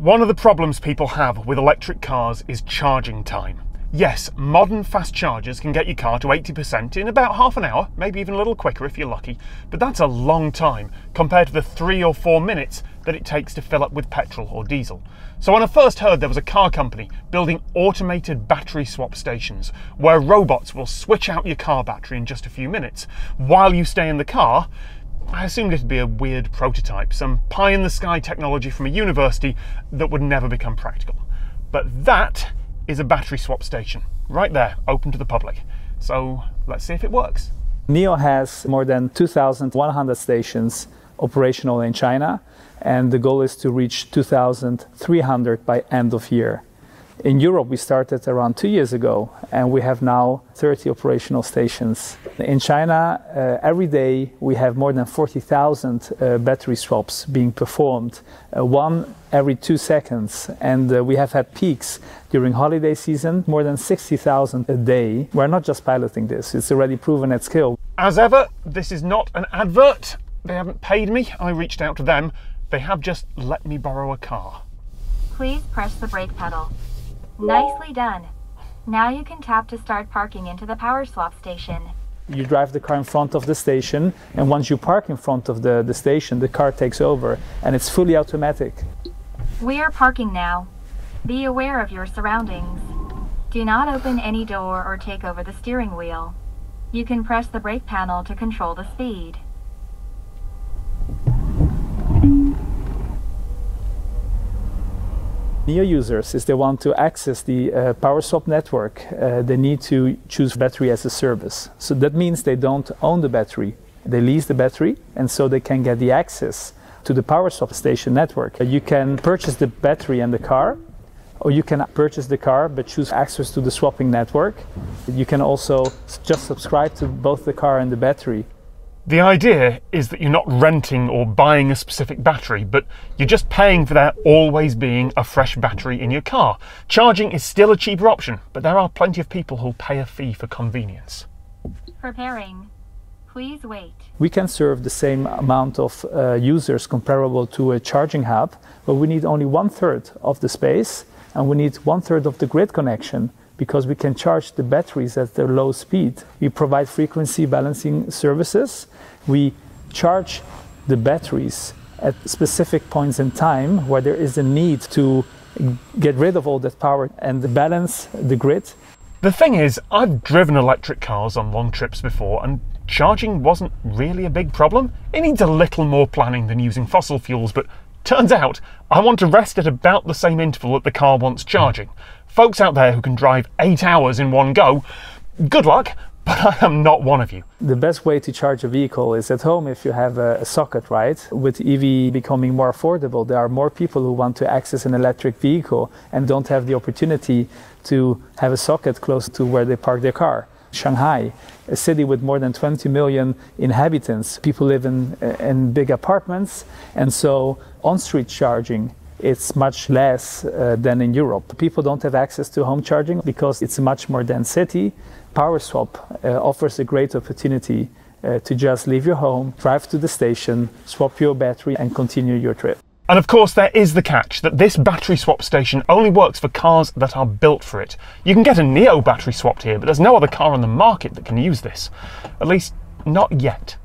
One of the problems people have with electric cars is charging time. Yes, modern fast chargers can get your car to 80% in about half an hour, maybe even a little quicker if you're lucky, but that's a long time compared to the 3 or 4 minutes that it takes to fill up with petrol or diesel. So when I first heard there was a car company building automated battery swap stations where robots will switch out your car battery in just a few minutes while you stay in the car, I assumed it'd be a weird prototype, some pie-in-the-sky technology from a university that would never become practical. But that is a battery swap station, right there, open to the public. So let's see if it works. NIO has more than 2,100 stations operational in China, and the goal is to reach 2,300 by end of year. In Europe, we started around 2 years ago, and we have now 30 operational stations. In China, every day we have more than 40,000 battery swaps being performed, one every 2 seconds. And we have had peaks during holiday season, more than 60,000 a day. We're not just piloting this, it's already proven at scale. As ever, this is not an advert. They haven't paid me. I reached out to them. They have just let me borrow a car. Please press the brake pedal. Nicely done. Now you can tap to start parking into the power swap station. You drive the car in front of the station, and once you park in front of the station, the car takes over, and it's fully automatic. We are parking now. Be aware of your surroundings. Do not open any door or take over the steering wheel. You can press the brake panel to control the speed. NIO users, if they want to access the power swap network, they need to choose battery as a service. So that means they don't own the battery, they lease the battery, and so they can get the access to the power swap station network. You can purchase the battery and the car, or you can purchase the car but choose access to the swapping network. You can also just subscribe to both the car and the battery. The idea is that you're not renting or buying a specific battery, but you're just paying for there always being a fresh battery in your car. Charging is still a cheaper option, but there are plenty of people who'll pay a fee for convenience. Preparing. Please wait. We can serve the same amount of users comparable to a charging hub, but we need only 1/3 of the space, and we need 1/3 of the grid connection, because we can charge the batteries at their low speed. We provide frequency balancing services. We charge the batteries at specific points in time where there is a need to get rid of all that power and balance the grid. The thing is, I've driven electric cars on long trips before, and charging wasn't really a big problem. It needs a little more planning than using fossil fuels, but turns out I want to rest at about the same interval that the car wants charging. Folks out there who can drive 8 hours in one go, good luck, but I am not one of you. The best way to charge a vehicle is at home if you have a socket, right? With EV becoming more affordable, there are more people who want to access an electric vehicle and don't have the opportunity to have a socket close to where they park their car. Shanghai, a city with more than 20 million inhabitants, people live in big apartments, and so on-street charging, it's much less than in Europe. People don't have access to home charging because it's a much more dense city. PowerSwap offers a great opportunity to just leave your home, drive to the station, swap your battery, and continue your trip. And of course there is the catch that this battery swap station only works for cars that are built for it. You can get a NIO battery swapped here, but there's no other car on the market that can use this. At least not yet.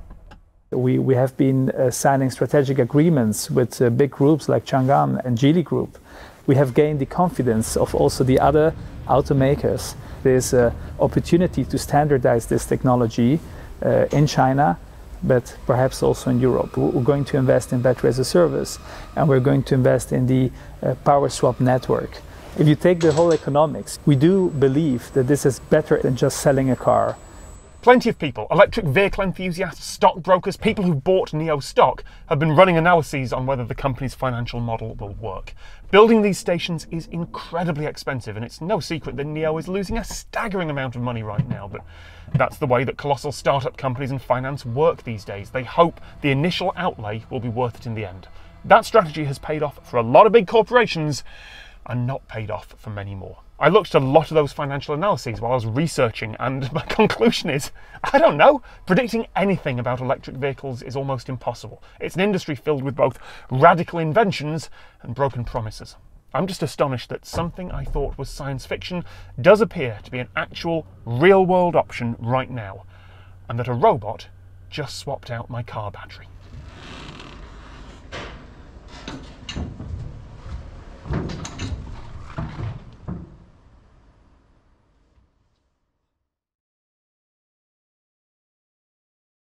We have been signing strategic agreements with big groups like Changan and Geely Group. We have gained the confidence of also the other automakers. There's an opportunity to standardize this technology in China, but perhaps also in Europe. We're going to invest in battery as a service, and we're going to invest in the power swap network. If you take the whole economics, we do believe that this is better than just selling a car. Plenty of people, electric vehicle enthusiasts, stockbrokers, people who've bought NIO stock, have been running analyses on whether the company's financial model will work. Building these stations is incredibly expensive, and it's no secret that NIO is losing a staggering amount of money right now, but that's the way that colossal startup companies and finance work these days. They hope the initial outlay will be worth it in the end. That strategy has paid off for a lot of big corporations and not paid off for many more. I looked at a lot of those financial analyses while I was researching, and my conclusion is, I don't know, predicting anything about electric vehicles is almost impossible. It's an industry filled with both radical inventions and broken promises. I'm just astonished that something I thought was science fiction does appear to be an actual, real-world option right now, and that a robot just swapped out my car battery.